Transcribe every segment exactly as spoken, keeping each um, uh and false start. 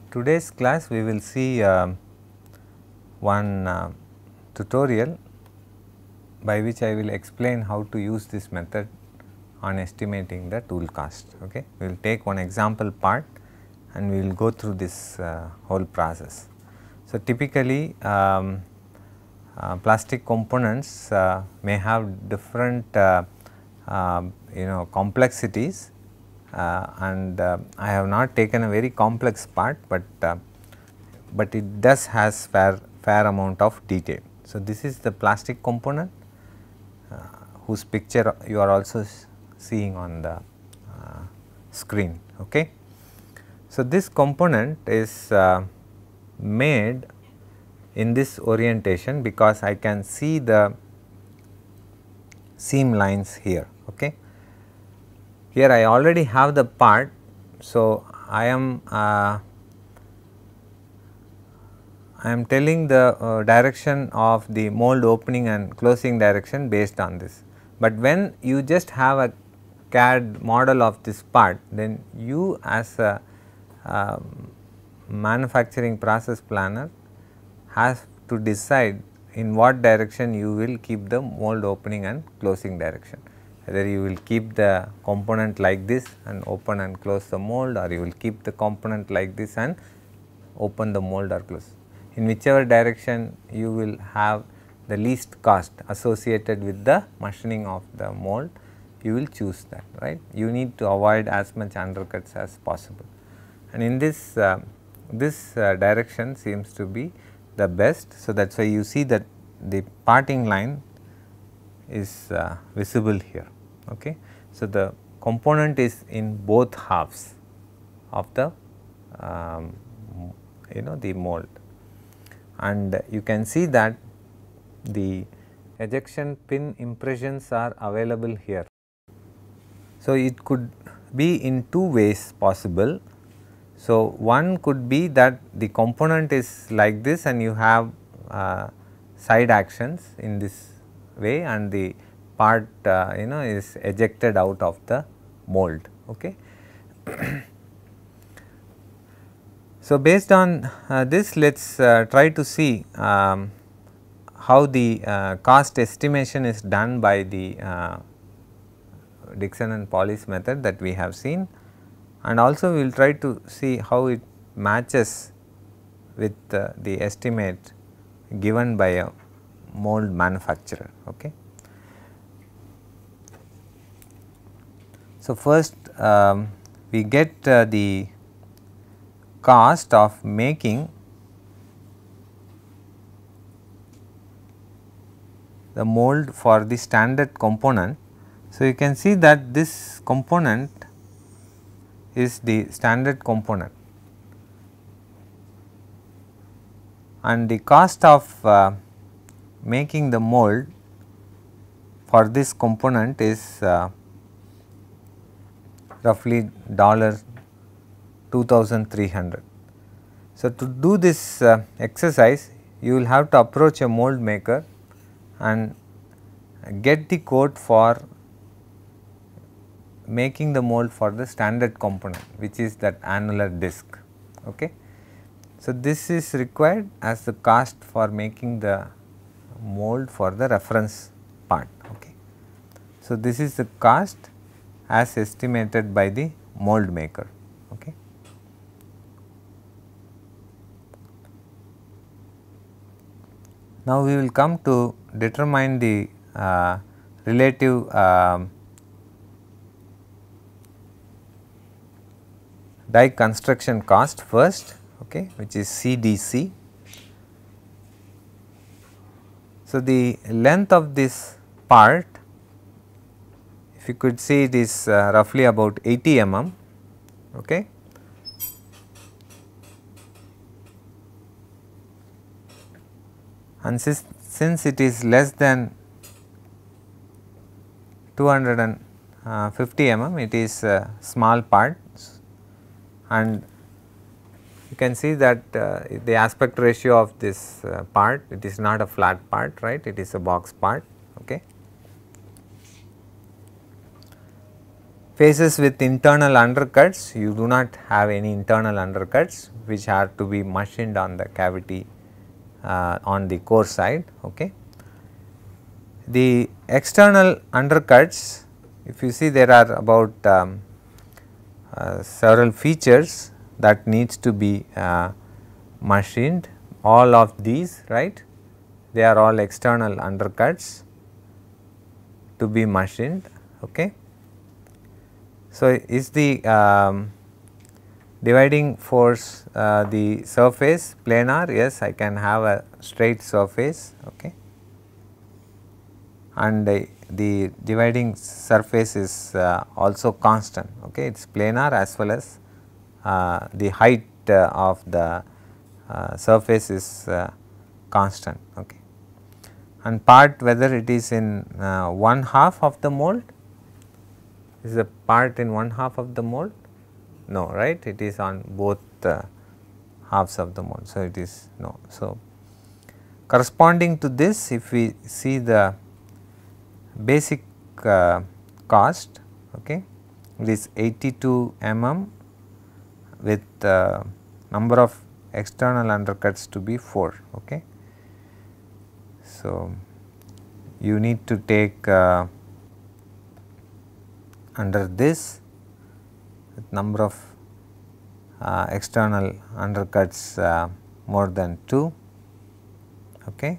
today's class we will see uh, one uh, tutorial by which I will explain how to use this method on estimating the tool cost. Okay. We will take one example part and we will go through this uh, whole process. So, typically um, uh, plastic components uh, may have different uh, uh, you know complexities, uh, and uh, I have not taken a very complex part, but uh, but it does has fair fair amount of detail. So, this is the plastic component uh, whose picture you are also seeing on the uh, screen. Okay. So, this component is uh, made in this orientation because I can see the seam lines here. Okay. Here I already have the part. So, I am uh, I am telling the uh, direction of the mold opening and closing direction based on this. But when you just have a C A D model of this part, then you as a uh, manufacturing process planner has to decide in what direction you will keep the mold opening and closing direction. Whether you will keep the component like this and open and close the mold, or you will keep the component like this and open the mold or close. In whichever direction you will have the least cost associated with the machining of the mold, you will choose that, right. You need to avoid as much undercuts as possible, and in this uh, this uh, direction seems to be the best. So, that is why you see that the parting line is uh, visible here. Okay. So, the component is in both halves of the um, you know the mold, and you can see that the ejection pin impressions are available here. So, it could be in two ways possible. So, one could be that the component is like this and you have uh, side actions in this way, and the part uh, you know is ejected out of the mold. Okay. So, based on uh, this, let us uh, try to see um, how the uh, cost estimation is done by the uh, Dixon and Pauli's method that we have seen, and also we will try to see how it matches with uh, the estimate given by a mold manufacturer. Okay. So, first um, we get uh, the cost of making the mold for the standard component. So, you can see that this component is the standard component, and the cost of uh, making the mold for this component is uh, roughly dollar two thousand three hundred. So, to do this uh, exercise, you will have to approach a mold maker and get the quote for making the mold for the standard component, which is that annular disc. Okay. So, this is required as the cost for making the mold for the reference part. Okay. So, this is the cost as estimated by the mold maker. Okay. Now, we will come to determine the uh, relative uh, die construction cost first, okay, which is C D C. So, the length of this part, if you could see, it is uh, roughly about eighty millimeters. Okay. And since, since it is less than two hundred fifty millimeters, it is a small part, and you can see that uh, the aspect ratio of this uh, part, it is not a flat part, right, it is a box part. Okay. faces with internal undercuts, you do not have any internal undercuts which are to be machined on the cavity uh, on the core side. Okay. The external undercuts, if you see, there are about um, uh, several features that needs to be uh, machined. All of these, right, they are all external undercuts to be machined. Okay. So, is the um, dividing force uh, the surface planar? Yes, I can have a straight surface. Okay. And uh, the dividing surface is uh, also constant. Okay. It is planar as well as uh, the height uh, of the uh, surface is uh, constant. Okay. And part, whether it is in uh, one half of the mold, is the part in one half of the mold? No, right, it is on both uh, halves of the mold. So, it is no. So, corresponding to this, if we see the basic uh, cost, okay, it is eighty-two millimeters with uh, number of external undercuts to be four. Okay. So, you need to take uh, under this with number of uh, external undercuts uh, more than two, okay,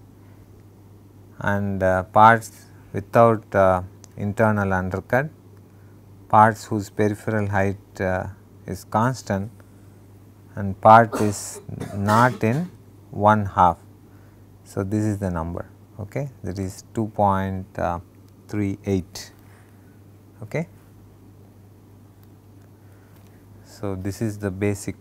and uh, parts without uh, internal undercut, parts whose peripheral height uh, is constant, and part is not in one half. So, this is the number, okay, that is two point three eight. Okay. So, this is the basic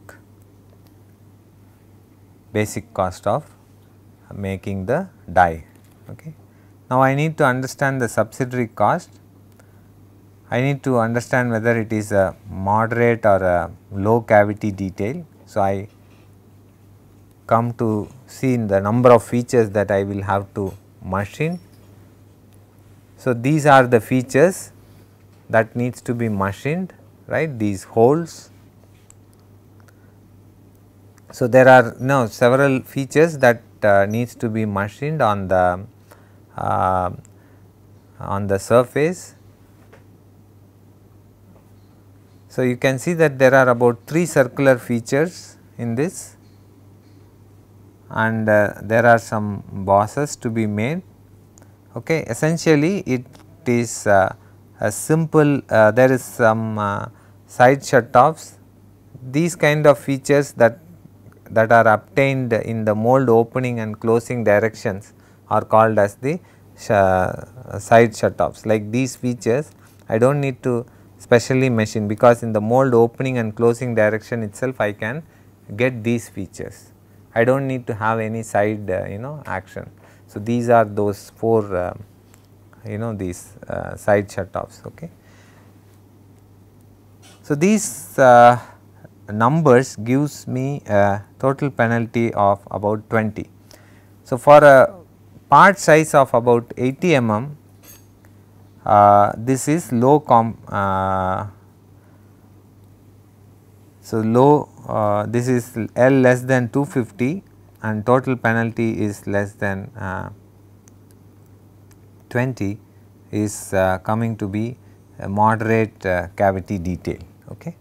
basic cost of making the die. Okay. Now, I need to understand the subsidiary cost. I need to understand whether it is a moderate or a low cavity detail. So, I come to see in the number of features that I will have to machine. So, these are the features that needs to be machined, right, these holes. So, there are now several features that uh, needs to be machined on the uh, on the surface. So, you can see that there are about three circular features in this, and uh, there are some bosses to be made. Okay. Essentially, it is uh, a simple, uh, there is some uh, side shut-offs. These kind of features that that are obtained in the mold opening and closing directions are called as the sh uh, side shut-offs. Like these features, I do not need to specially machine, because in the mold opening and closing direction itself I can get these features. I do not need to have any side uh, you know action. So, these are those four uh, you know these uh, side shut-offs. Okay. So, these uh, numbers gives me a total penalty of about twenty. So, for a part size of about eighty millimeters, uh, this is low comp uh, so low uh, this is L less than two fifty and total penalty is less than uh, twenty, is uh, coming to be a moderate uh, cavity detail. Okay.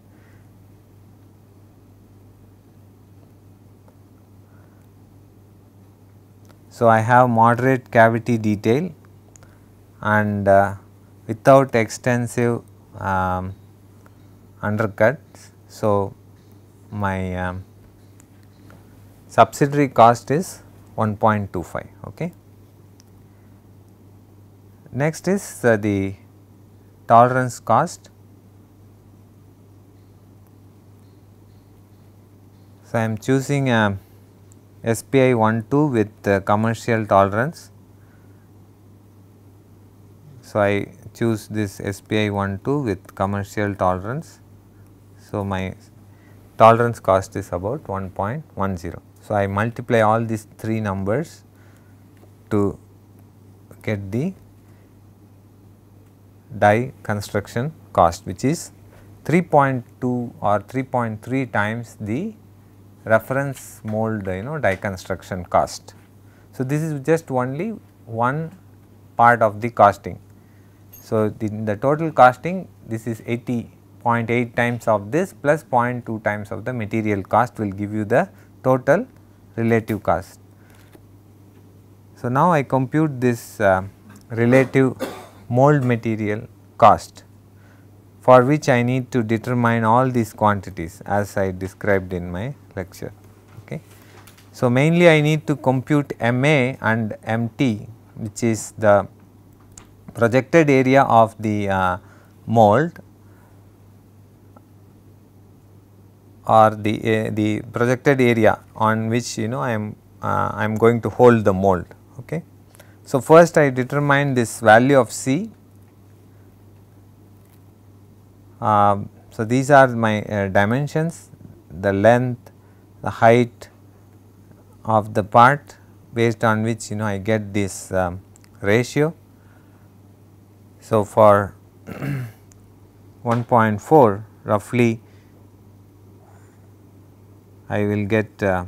So, I have moderate cavity detail and uh, without extensive um, undercuts. So, my um, subsidiary cost is one point two five. Okay. Next is uh, the tolerance cost. So, I am choosing a S P I twelve with uh, commercial tolerance. So, I choose this S P I twelve with commercial tolerance. So, my tolerance cost is about one point one zero. So, I multiply all these three numbers to get the die construction cost, which is three point two or three point three times the reference mold you know die construction cost. So, this is just only one part of the costing. So, the, the total costing, this is eighty point eight times of this plus zero point two times of the material cost will give you the total relative cost. So, now I compute this uh, relative mold material cost, for which I need to determine all these quantities as I described in my lecture. Okay. So, mainly I need to compute M A and M T, which is the projected area of the uh, mold or the uh, the projected area on which you know I am uh, I am going to hold the mold. Okay. So, first I determine this value of C. Uh, so, these are my uh, dimensions, the length, the height of the part, based on which you know I get this um, ratio. So, for one point four roughly I will get uh,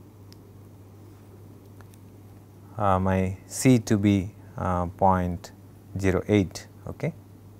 uh, my C to be uh, zero point zero eight. Okay.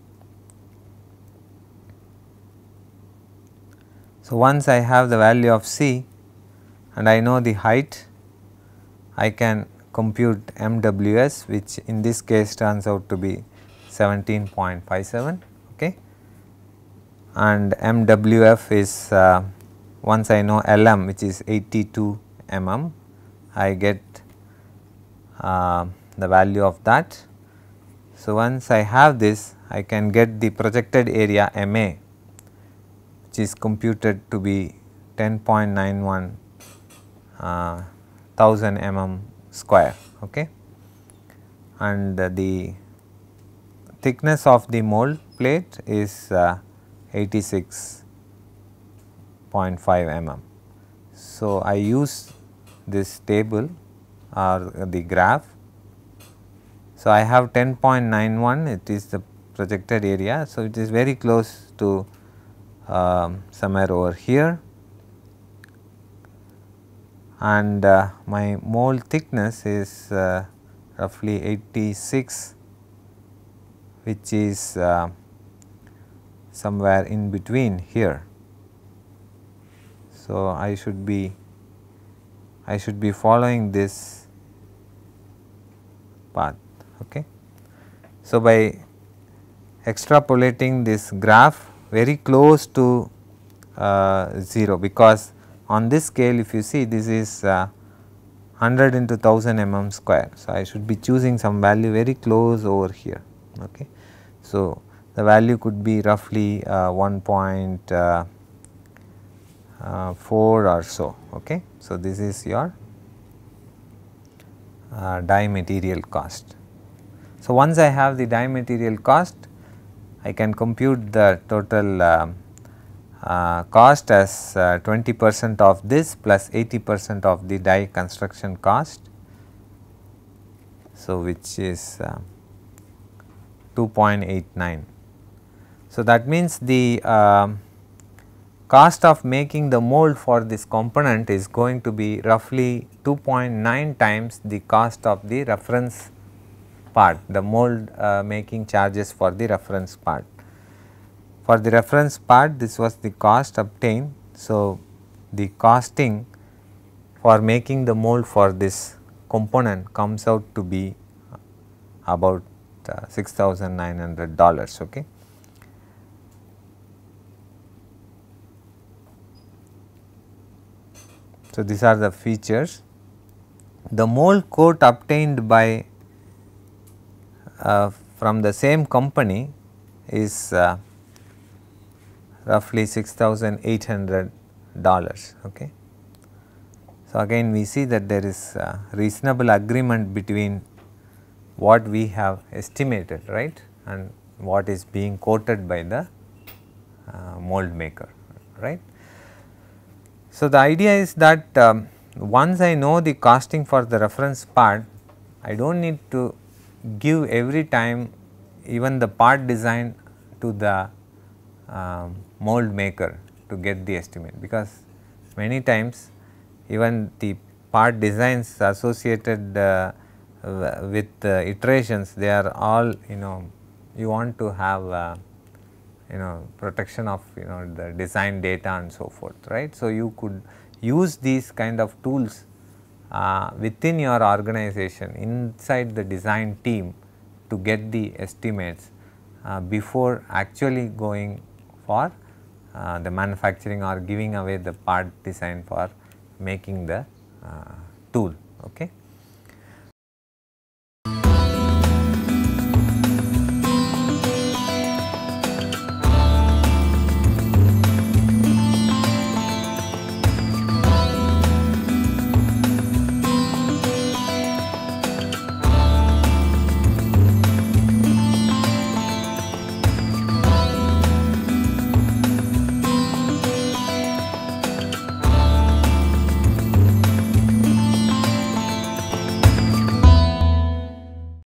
So, once I have the value of C and I know the height, I can compute M W S, which in this case turns out to be seventeen point five seven, okay, and M W F is uh, once I know L M, which is eighty-two millimeters, I get uh, the value of that. So, once I have this, I can get the projected area M A, which is computed to be ten point nine one uh, thousand millimeters square, okay, and uh, the thickness of the mold plate is uh, eighty-six point five millimeters. So, I use this table or the graph. So, I have ten point nine one, it is the projected area. So, it is very close to um, somewhere over here, and uh, my mold thickness is uh, roughly eighty-six, which is uh, somewhere in between here. So, I should be I should be following this path. Okay. So, by extrapolating this graph very close to uh, zero, because on this scale if you see this is uh, one hundred into one thousand millimeters square. So, I should be choosing some value very close over here. Okay. So, the value could be roughly uh, one point four or so. Okay. So, this is your uh, die material cost. So, once I have the die material cost, I can compute the total uh, uh, cost as uh, twenty percent of this plus eighty percent of the die construction cost. So, which is uh, two point eight nine. So, that means the uh, cost of making the mold for this component is going to be roughly two point nine times the cost of the reference part, the mold uh, making charges for the reference part. For the reference part, this was the cost obtained. So, the costing for making the mold for this component comes out to be about uh, six thousand nine hundred dollars. Okay. So, these are the features. The mold coat obtained by uh, from the same company is uh, roughly six thousand eight hundred dollars. Okay. So, again we see that there is uh, reasonable agreement between what we have estimated, right, and what is being quoted by the uh, mold maker, right. So, the idea is that um, once I know the costing for the reference part, I do not need to give every time even the part design to the um, mold maker to get the estimate, because many times even the part designs associated uh, with uh, iterations, they are all, you know, you want to have uh, you know protection of, you know, the design data and so forth, right. So, you could use these kind of tools uh, within your organization inside the design team to get the estimates uh, before actually going for uh, the manufacturing or giving away the part design for making the uh, tool. Okay.